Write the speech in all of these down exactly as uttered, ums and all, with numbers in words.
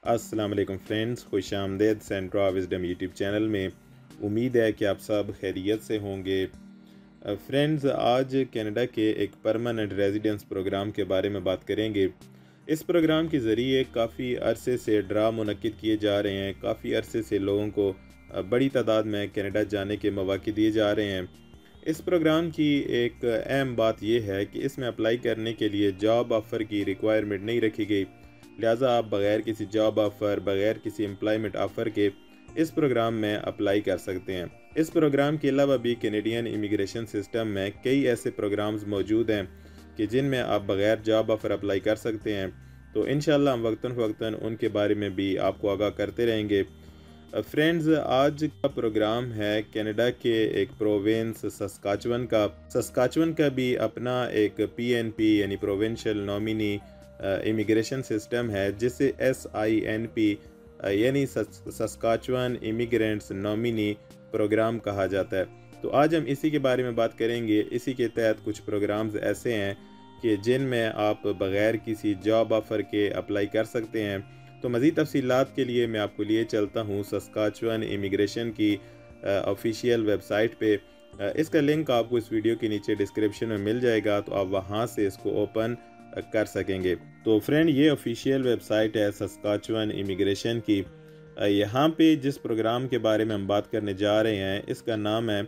अस्सलाम वालेकुम फ्रेंड्स, खुश आमदेद सेंट्रा विजडम यूट्यूब चैनल में। उम्मीद है कि आप सब खैरियत से होंगे। फ्रेंड्स, आज कनाडा के एक परमानेंट रेजिडेंस प्रोग्राम के बारे में बात करेंगे। इस प्रोग्राम के ज़रिए काफ़ी अरसे से ड्रा मुनक्किद किए जा रहे हैं। काफ़ी अरसे से लोगों को बड़ी तादाद में कनाडा जाने के मौक़े दिए जा रहे हैं। इस प्रोग्राम की एक अहम बात यह है कि इसमें अप्लाई करने के लिए जॉब ऑफ़र की रिक्वायरमेंट नहीं रखी गई। लिहाजा आप बग़ैर किसी जॉब ऑफ़र, बग़ैर किसी एम्प्लॉयमेंट ऑफ़र के इस प्रोग्राम में अप्लाई कर सकते हैं। इस प्रोग्राम के अलावा भी कैनेडियन इमिग्रेशन सिस्टम में कई ऐसे प्रोग्राम्स मौजूद हैं कि जिनमें आप बग़ैर जॉब ऑफ़र अप्लाई कर सकते हैं। तो इंशाअल्लाह हम वक्तन फ़वक्तन उनके बारे में भी आपको आगाह करते रहेंगे। फ्रेंड्स, आज का प्रोग्राम है कनाडा के एक प्रोविंस सस्काचुवन का। सस्काचुवन का भी अपना एक पी एन पी यानी प्रोविंशियल नॉमिनी इमिग्रेशन सिस्टम है, जिसे एस आई एन पी यानी सस्काचुवन इमिग्रेंट्स नॉमिनी प्रोग्राम कहा जाता है। तो आज हम इसी के बारे में बात करेंगे। इसी के तहत कुछ प्रोग्राम्स ऐसे हैं कि जिनमें आप बग़ैर किसी जॉब ऑफ़र के अप्लाई कर सकते हैं। तो मज़ीद तफ़सीलात के लिए मैं आपको लिए चलता हूँ सस्काचुवन इमिग्रेशन की ऑफिशियल वेबसाइट पे। इसका लिंक आपको इस वीडियो के नीचे डिस्क्रिप्शन में मिल जाएगा, तो आप वहाँ से इसको ओपन कर सकेंगे। तो फ्रेंड, ये ऑफिशियल वेबसाइट है सस्काचुवन इमिग्रेशन की। यहाँ पे जिस प्रोग्राम के बारे में हम बात करने जा रहे हैं, इसका नाम है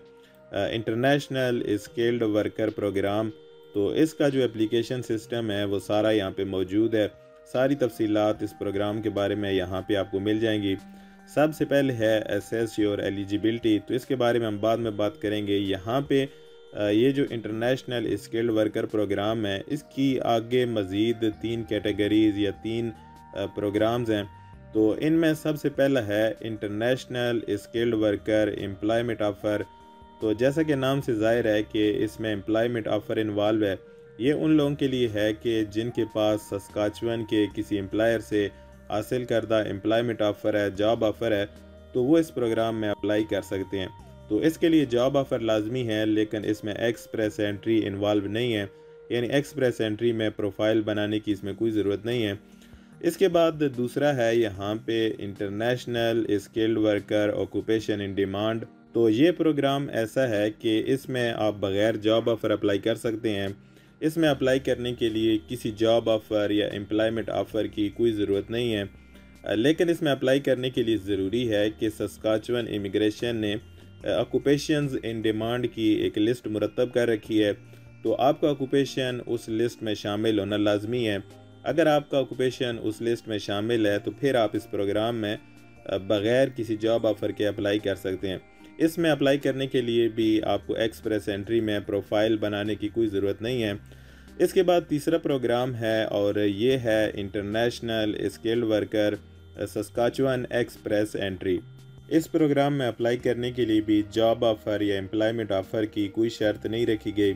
इंटरनेशनल स्किल्ड वर्कर प्रोग्राम। तो इसका जो एप्लीकेशन सिस्टम है वो सारा यहाँ पे मौजूद है। सारी तफसीलात इस प्रोग्राम के बारे में यहाँ पे आपको मिल जाएंगी। सबसे पहले है असेस योर एलिजिबिलिटी। तो इसके बारे में हम बाद में बात करेंगे। यहाँ पे ये जो इंटरनेशनल स्किल्ड वर्कर प्रोग्राम है, इसकी आगे मज़ीद तीन कैटेगरीज़ या तीन प्रोग्राम्स हैं। तो इनमें सबसे पहला है international skilled worker employment offer. तो जैसा कि नाम से ज़ाहिर है कि इसमें एम्प्लॉयमेंट ऑफ़र इन्वॉल्व है। ये उन लोगों के लिए है कि जिनके पास सस्काचुवन के किसी एम्प्लॉयर से हासिल करदा एम्प्लॉयमेंट ऑफ़र है, जॉब ऑफ़र है, तो वो इस प्रोग्राम में अप्लाई कर सकते हैं। तो इसके लिए जॉब ऑफ़र लाजमी है, लेकिन इसमें एक्सप्रेस एंट्री इन्वॉल्व नहीं है। यानी एक्सप्रेस एंट्री में प्रोफाइल बनाने की इसमें कोई ज़रूरत नहीं है। इसके बाद दूसरा है यहाँ पे international skilled worker occupation in demand. तो ये प्रोग्राम ऐसा है कि इसमें आप बग़ैर जॉब ऑफ़र अप्लाई कर सकते हैं। इसमें अप्लाई करने के लिए किसी जॉब ऑफ़र या एम्प्लॉयमेंट ऑफ़र की कोई ज़रूरत नहीं है, लेकिन इसमें अप्लाई करने के लिए ज़रूरी है कि सस्काचुवन इमिग्रेशन ने ऑक्यूपेशंस इन डिमांड की एक लिस्ट मुरतब कर रखी है। तो आपका ऑक्यूपेशन उस लिस्ट में शामिल होना लाजमी है। अगर आपका ऑक्यूपेशन उस लिस्ट में शामिल है तो फिर आप इस प्रोग्राम में बग़ैर किसी जॉब ऑफ़र के अप्लाई कर सकते हैं। इसमें अप्लाई करने के लिए भी आपको एक्सप्रेस एंट्री में प्रोफाइल बनाने की कोई ज़रूरत नहीं है। इसके बाद तीसरा प्रोग्राम है और ये है international skilled worker Saskatchewan express entry. इस प्रोग्राम में अप्लाई करने के लिए भी जॉब ऑफ़र या एम्प्लॉयमेंट ऑफ़र की कोई शर्त नहीं रखी गई,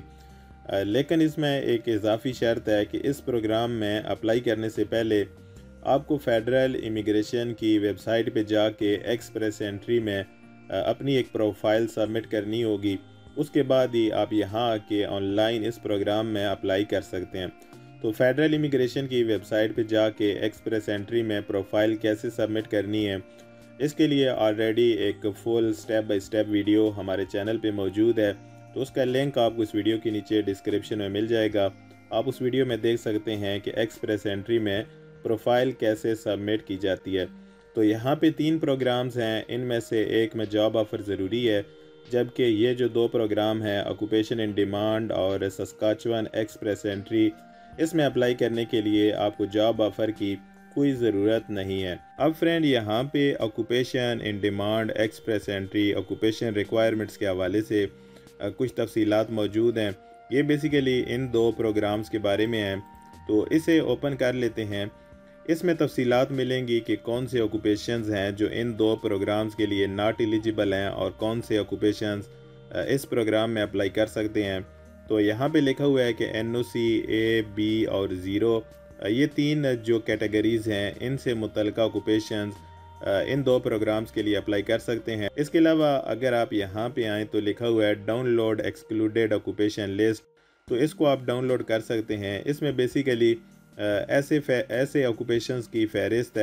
लेकिन इसमें एक इजाफी शर्त है कि इस प्रोग्राम में अप्लाई करने से पहले आपको फ़ेडरल इमिग्रेशन की वेबसाइट पे जाके एक्सप्रेस एंट्री में अपनी एक प्रोफाइल सबमिट करनी होगी। उसके बाद ही आप यहाँ आके ऑनलाइन इस प्रोग्राम में अप्लाई कर सकते हैं। तो फेडरल इमिग्रेशन की वेबसाइट पे जाके एक्सप्रेस एंट्री में प्रोफाइल कैसे सबमिट करनी है, इसके लिए ऑलरेडी एक full step by step video हमारे चैनल पे मौजूद है। तो उसका लिंक आपको इस वीडियो के नीचे डिस्क्रिप्शन में मिल जाएगा। आप उस वीडियो में देख सकते हैं कि एक्सप्रेस एंट्री में प्रोफाइल कैसे सबमिट की जाती है। तो यहाँ पे तीन प्रोग्राम्स हैं, इनमें से एक में जॉब ऑफ़र ज़रूरी है, जबकि ये जो दो प्रोग्राम हैं ऑक्यूपेशन इन डिमांड और सस्काचुवन एक्सप्रेस एंट्री, इसमें अप्लाई करने के लिए आपको जॉब ऑफ़र की कोई ज़रूरत नहीं है। अब फ्रेंड, यहाँ पे occupation in demand, express entry, occupation requirements के हवाले से कुछ तफसीलात मौजूद हैं। ये बेसिकली इन दो प्रोग्राम्स के बारे में हैं। तो इसे ओपन कर लेते हैं। इसमें तफसीलात मिलेंगी कि कौन से ऑक्यूपेशंस हैं जो इन दो प्रोग्राम्स के लिए नॉट एलिजिबल हैं और कौन से ऑक्यूपेशंस इस प्रोग्राम में अप्लाई कर सकते हैं। तो यहाँ पे लिखा हुआ है कि N O C, A, B और ज़ीरो, ये तीन जो कैटेगरीज़ हैं, इनसे मुतल्लिका ऑक्यूपेशंस इन दो प्रोग्राम्स के लिए अप्लाई कर सकते हैं। इसके अलावा अगर आप यहाँ पे आएँ तो लिखा हुआ है डाउनलोड एक्सक्लूडेड ऑक्यूपेशन लिस्ट। तो इसको आप डाउनलोड कर सकते हैं। इसमें बेसिकली ऐसे ऐसे ऑक्यूपेशंस की फ़हरिस्त है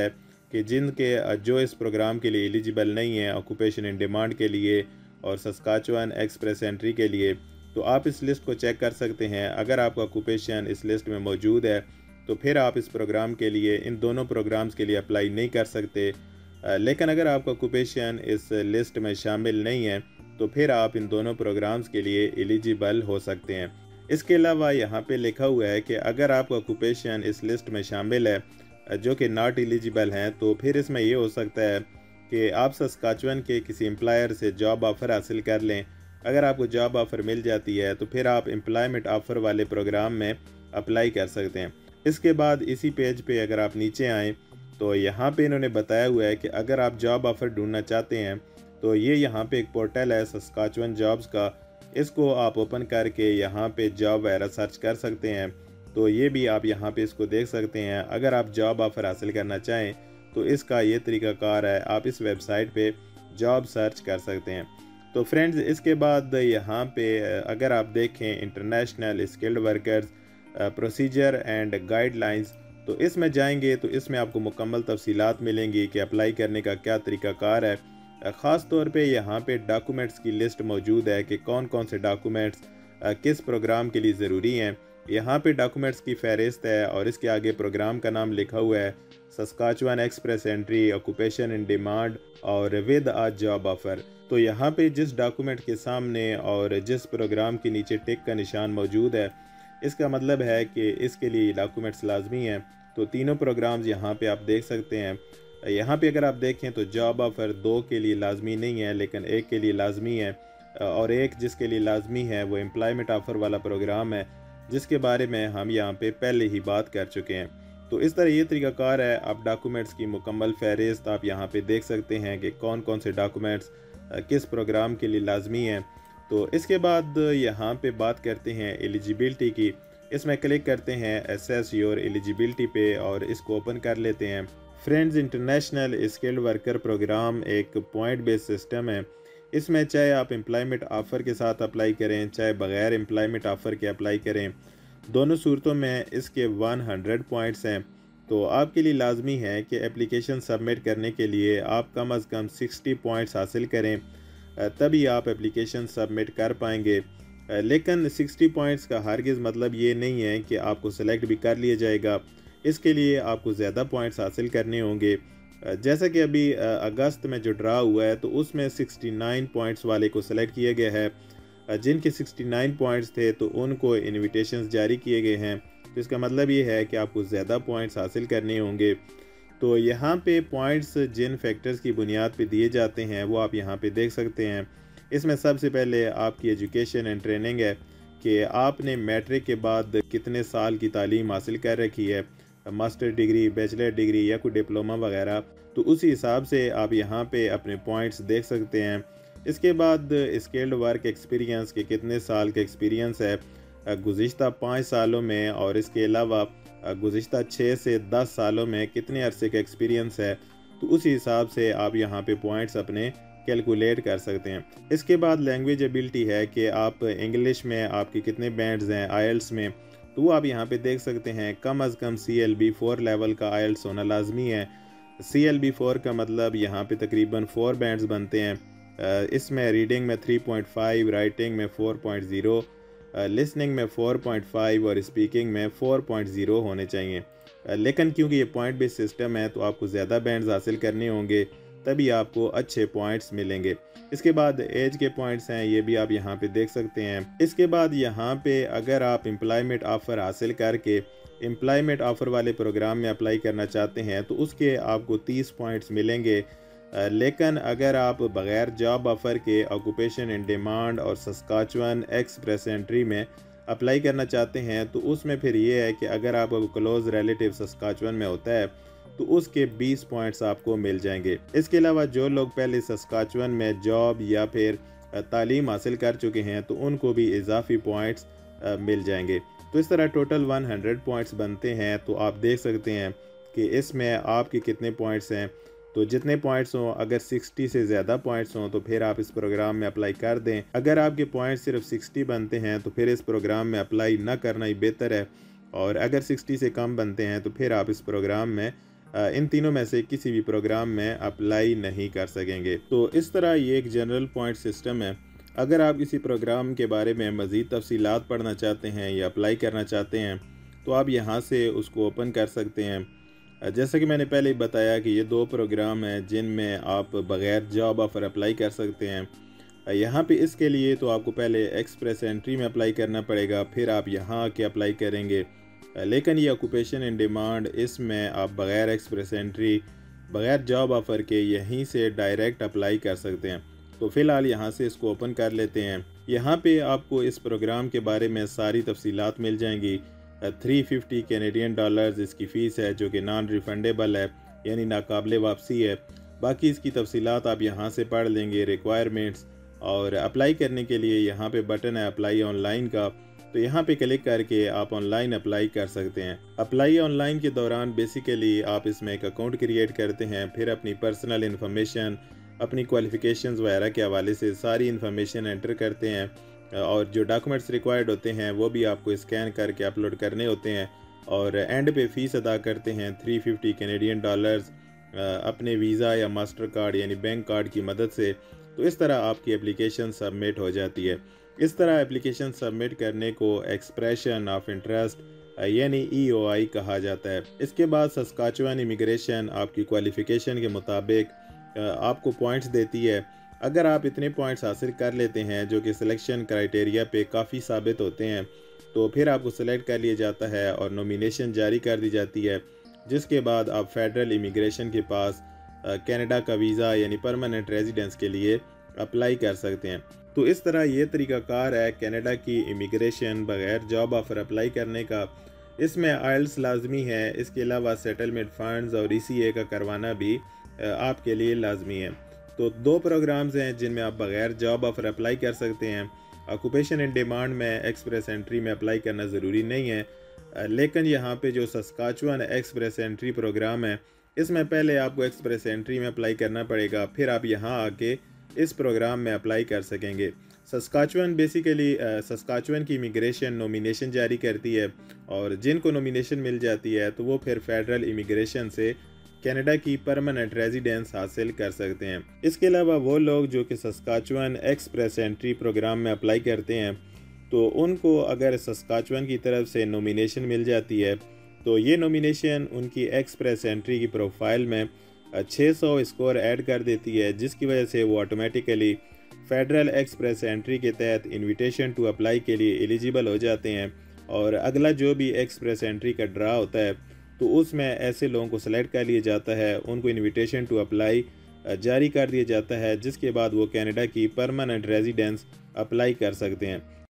कि जिनके जो इस प्रोग्राम के लिए एलिजिबल नहीं है ऑक्यूपेशन इन डिमांड के लिए और सस्काचुअन एक्सप्रेस एंट्री के लिए, तो आप इस लिस्ट को चेक कर सकते हैं। अगर आपका ऑक्यूपेशन इस लिस्ट में मौजूद है तो फिर आप इस प्रोग्राम के लिए, इन दोनों प्रोग्राम्स के लिए अप्लाई नहीं कर सकते। लेकिन अगर आपका ऑक्यूपेशन इस लिस्ट में शामिल नहीं है तो फिर आप इन दोनों प्रोग्राम्स के लिए एलिजिबल हो सकते हैं। इसके अलावा यहाँ पे लिखा हुआ है कि अगर आपका ऑक्यूपेशन इस लिस्ट में शामिल है जो कि नॉट एलिजिबल हैं, तो फिर इसमें ये हो सकता है कि आप सस्काचुअन के किसी एम्प्लॉयर से जॉब ऑफ़र हासिल कर लें। अगर आपको जॉब ऑफ़र मिल जाती है तो फिर आप एम्प्लॉयमेंट ऑफ़र वाले प्रोग्राम में अप्लाई कर सकते हैं। इसके बाद इसी पेज पे अगर आप नीचे आएँ तो यहाँ पे इन्होंने बताया हुआ है कि अगर आप जॉब ऑफ़र ढूंढना चाहते हैं तो ये यहाँ पे एक पोर्टल है सस्काचुअन जॉब्स का, इसको आप ओपन करके यहाँ पे जॉब वगैरह सर्च कर सकते हैं। तो ये भी आप यहाँ पे इसको देख सकते हैं। अगर आप जॉब ऑफ़र हासिल करना चाहें तो इसका ये तरीक़ाकार है, आप इस वेबसाइट पे जॉब सर्च कर सकते हैं। तो फ्रेंड्स, इसके बाद यहाँ पे अगर आप देखें international skilled workers procedure and guidelines, तो इसमें जाएंगे तो इसमें आपको मुकम्मल तफसीलात मिलेंगी कि अप्लाई करने का क्या तरीक़ाकार है। ख़ास तौर पे यहाँ पे डॉक्यूमेंट्स की लिस्ट मौजूद है कि कौन कौन से डॉक्यूमेंट्स किस प्रोग्राम के लिए ज़रूरी हैं। यहाँ पे डॉक्यूमेंट्स की फ़हरिस्त है और इसके आगे प्रोग्राम का नाम लिखा हुआ है Saskatchewan express entry occupation in demand और विद आ जॉब ऑफ़र। तो यहाँ पे जिस डॉक्यूमेंट के सामने और जिस प्रोग्राम के नीचे टिक का निशान मौजूद है, इसका मतलब है कि इसके लिए डॉक्यूमेंट्स लाजमी हैं। तो तीनों प्रोग्राम्स यहाँ पे आप देख सकते हैं। यहाँ पे अगर आप देखें तो जॉब ऑफ़र दो के लिए लाजमी नहीं है लेकिन एक के लिए लाजमी है, और एक जिसके लिए लाजमी है वो एम्प्लॉयमेंट ऑफ़र वाला प्रोग्राम है जिसके बारे में हम यहाँ पे पहले ही बात कर चुके हैं। तो इस तरह ये तरीक़ाकार है। आप डॉक्यूमेंट्स की मुकम्मल फ़हरिस्त आप यहाँ पे देख सकते हैं कि कौन कौन से डॉक्यूमेंट्स किस प्रोग्राम के लिए लाजमी हैं। तो इसके बाद यहाँ पे बात करते हैं एलिजिबिलिटी की। इसमें क्लिक करते हैं एसेस योर एलिजिबिलिटी पे और इसको ओपन कर लेते हैं। Friends, international skilled worker programme एक पॉइंट बेस्ड सिस्टम है। इसमें चाहे आप एम्प्लॉयमेंट ऑफ़र के साथ अप्लाई करें चाहे बग़ैर एम्प्लॉयमेंट ऑफ़र के अप्लाई करें, दोनों सूरतों में इसके सौ पॉइंट्स हैं। तो आपके लिए लाजमी है कि एप्लीकेशन सबमिट करने के लिए आप कम अज़ कम साठ पॉइंट्स हासिल करें, तभी आप एप्लीकेशन सबमिट कर पाएंगे। लेकिन साठ पॉइंट्स का हरगिज़ मतलब ये नहीं है कि आपको सेलेक्ट भी कर लिया जाएगा। इसके लिए आपको ज़्यादा पॉइंट्स हासिल करने होंगे। जैसा कि अभी अगस्त में जो ड्रा हुआ है तो उसमें उनहत्तर पॉइंट्स वाले को सेलेक्ट किया गया है। जिनके उनहत्तर पॉइंट्स थे तो उनको इन्विटेशंस जारी किए गए हैं। तो इसका मतलब ये है कि आपको ज़्यादा पॉइंट्स हासिल करने होंगे। तो यहाँ पे पॉइंट्स जिन फैक्टर्स की बुनियाद पे दिए जाते हैं वो आप यहाँ पे देख सकते हैं। इसमें सबसे पहले आपकी एजुकेशन एंड ट्रेनिंग है कि आपने मैट्रिक के बाद कितने साल की तालीम हासिल कर रखी है, मास्टर डिग्री, बैचलर डिग्री या कोई डिप्लोमा वगैरह। तो उसी हिसाब से आप यहाँ पे अपने पॉइंट्स देख सकते हैं। इसके बाद स्किल्ड वर्क एक्सपीरियंस के कितने साल का एक्सपीरियंस है गुज़िश्ता पाँच सालों में, और इसके अलावा गुज़िश्ता छः से दस सालों में कितने अरसे का एक्सपीरियंस है। तो उसी हिसाब से आप यहाँ पे पॉइंट्स अपने कैलकुलेट कर सकते हैं। इसके बाद लैंग्वेज एबिलिटी है कि आप इंग्लिश में आपके कितने बैंड्स हैं आईएल्स में, तो वो आप यहाँ पे देख सकते हैं। कम अज़ कम C L B four level का आईएल्स होना लाजमी है। सी एल बी फोर का मतलब यहाँ पे तकरीबन फोर बैंड्स बनते हैं। इसमें रीडिंग में थ्री पॉइंट फाइव, राइटिंग में फोर पॉइंट ज़ीरो, लिसनिंग में फोर पॉइंट फाइव और स्पीकिंग में फोर पॉइंट ज़ीरो होने चाहिए। लेकिन क्योंकि ये पॉइंट बेस्ड सिस्टम है तो आपको ज़्यादा बैंड्स हासिल करने होंगे, तभी आपको अच्छे पॉइंट्स मिलेंगे। इसके बाद एज के पॉइंट्स हैं, ये भी आप यहाँ पे देख सकते हैं। इसके बाद यहाँ पे अगर आप एम्प्लॉयमेंट ऑफ़र हासिल करके एम्प्लॉयमेंट ऑफ़र वाले प्रोग्राम में अप्लाई करना चाहते हैं तो उसके आपको तीस पॉइंट्स मिलेंगे। लेकिन अगर आप बग़ैर जॉब ऑफ़र के ऑक्यूपेशन इन डिमांड और सस्काचुअन एक्सप्रेस एंट्री में अप्लाई करना चाहते हैं तो उसमें फिर ये है कि अगर आपका क्लोज़ रिलेटिव सस्काचुअन में होता है तो उसके बीस पॉइंट्स आपको मिल जाएंगे। इसके अलावा जो लोग पहले सस्काचुअन में जॉब या फिर तालीम हासिल कर चुके हैं तो उनको भी इजाफी पॉइंट्स मिल जाएंगे। तो इस तरह टोटल सौ पॉइंट्स बनते हैं। तो आप देख सकते हैं कि इसमें आपके कितने पॉइंट्स हैं। तो जितने पॉइंट्स हों, अगर साठ से ज़्यादा पॉइंट्स हों तो फिर आप इस प्रोग्राम में अप्लाई कर दें। अगर आपके पॉइंट्स सिर्फ साठ बनते हैं तो फिर इस प्रोग्राम में अप्लाई ना करना ही बेहतर है, और अगर साठ से कम बनते हैं तो फिर आप इस प्रोग्राम में इन तीनों में से किसी भी प्रोग्राम में अप्लाई नहीं कर सकेंगे। तो इस तरह ये एक जनरल पॉइंट सिस्टम है। अगर आप किसी प्रोग्राम के बारे में मज़ीद तफसीलात पढ़ना चाहते हैं या अप्लाई करना चाहते हैं तो आप यहाँ से उसको ओपन कर सकते हैं। जैसा कि मैंने पहले ही बताया कि ये दो प्रोग्राम हैं जिनमें आप बग़ैर जॉब ऑफ़र अप्लाई कर सकते हैं। यहाँ पे इसके लिए तो आपको पहले एक्सप्रेस एंट्री में अप्लाई करना पड़ेगा, फिर आप यहाँ आके अप्लाई करेंगे। लेकिन ये ऑक्यूपेशन इन डिमांड, इसमें आप बग़ैर एक्सप्रेस एंट्री, बग़ैर जॉब ऑफ़र के यहीं से डायरेक्ट अप्लाई कर सकते हैं। तो फ़िलहाल यहाँ से इसको ओपन कर लेते हैं। यहाँ पे आपको इस प्रोग्राम के बारे में सारी तफसीलात मिल जाएंगी। थ्री फिफ्टी कैनेडियन डॉलर्स इसकी फ़ीस है जो कि नॉन रिफंडेबल है, यानी नाकाबिले वापसी है। बाकी इसकी तफसीलात आप यहाँ से पढ़ लेंगे, रिक्वायरमेंट्स, और अप्लाई करने के लिए यहाँ पे बटन है अप्लाई ऑनलाइन का, तो यहाँ पे क्लिक करके आप ऑनलाइन अप्लाई कर सकते हैं। अप्लाई ऑनलाइन के दौरान बेसिकली आप इसमें एक अकाउंट क्रिएट करते हैं, फिर अपनी पर्सनल इन्फॉर्मेशन, अपनी क्वालिफ़िकेशंस वगैरह के हवाले से सारी इन्फॉर्मेशन एंटर करते हैं, और जो डॉक्यूमेंट्स रिक्वायर्ड होते हैं वो भी आपको स्कैन करके अपलोड करने होते हैं, और एंड पे फ़ीस अदा करते हैं थ्री फिफ्टी कैनेडियन डॉलर्स अपने वीज़ा या मास्टर कार्ड यानी बैंक कार्ड की मदद से। तो इस तरह आपकी एप्लीकेशन सबमिट हो जाती है। इस तरह एप्लीकेशन सबमिट करने को एक्सप्रेशन ऑफ इंटरेस्ट यानी ई ओ आई कहा जाता है। इसके बाद सस्काचुअन इमिग्रेशन आपकी क्वालिफ़िकेशन के मुताबिक आपको पॉइंट्स देती है। अगर आप इतने पॉइंट्स हासिल कर लेते हैं जो कि सिलेक्शन क्राइटेरिया पे काफ़ी साबित होते हैं, तो फिर आपको सेलेक्ट कर लिया जाता है और नॉमिनेशन जारी कर दी जाती है, जिसके बाद आप फेडरल इमिग्रेशन के पास कनाडा का वीज़ा यानी परमानेंट रेजिडेंस के लिए अप्लाई कर सकते हैं। तो इस तरह ये तरीक़ाकार है कनाडा की इमिग्रेशन बग़ैर जॉब ऑफ़र अप्लाई करने का। इसमें आइल्स लाजमी है, इसके अलावा सेटलमेंट फ़ंड्स और ई सी ए का करवाना भी आपके लिए लाजमी है। तो दो प्रोग्राम्स हैं जिनमें आप बग़ैर जॉब ऑफ़र अप्लाई कर सकते हैं। ऑक्यूपेशन इन डिमांड में एक्सप्रेस एंट्री में अप्लाई करना ज़रूरी नहीं है, लेकिन यहाँ पे जो सस्काचुअन एक्सप्रेस एंट्री प्रोग्राम है इसमें पहले आपको एक्सप्रेस एंट्री में अप्लाई करना पड़ेगा, फिर आप यहाँ आके इस प्रोग्राम में अप्लाई कर सकेंगे। सस्काचुअन बेसिकली सस्काचुअन की इमिग्रेशन नॉमिनेशन जारी करती है, और जिनको नॉमिनेशन मिल जाती है तो वो फिर फेडरल इमिग्रेशन से कनाडा की परमानेंट रेजिडेंस हासिल कर सकते हैं। इसके अलावा वो लोग जो कि सस्काचुअन एक्सप्रेस एंट्री प्रोग्राम में अप्लाई करते हैं, तो उनको अगर सस्काचुअन की तरफ से नॉमिनेशन मिल जाती है तो ये नॉमिनेशन उनकी एक्सप्रेस एंट्री की प्रोफाइल में छह सौ स्कोर ऐड कर देती है, जिसकी वजह से वो ऑटोमेटिकली फेडरल एक्सप्रेस एंट्री के तहत इनविटेशन टू अप्लाई के लिए एलिजिबल हो जाते हैं। और अगला जो भी एक्सप्रेस एंट्री का ड्रा होता है तो उसमें ऐसे लोगों को सेलेक्ट कर लिया जाता है, उनको इनविटेशन टू अप्लाई जारी कर दिया जाता है, जिसके बाद वो कनाडा की परमानेंट रेजिडेंस अप्लाई कर सकते हैं।